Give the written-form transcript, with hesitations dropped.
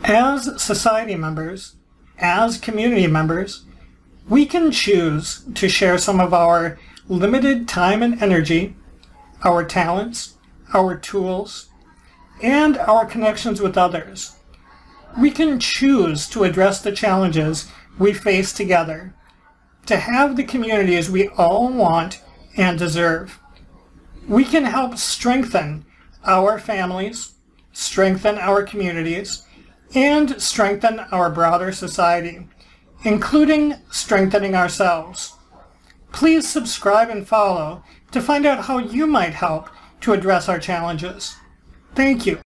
As society members, as community members, we can choose to share some of our limited time and energy, our talents, our tools, and our connections with others. We can choose to address the challenges we face together, to have the communities we all want and deserve. We can help strengthen our families, strengthen our communities, and strengthen our broader society, including strengthening ourselves. Please subscribe and follow to find out how you might help to address our challenges. Thank you.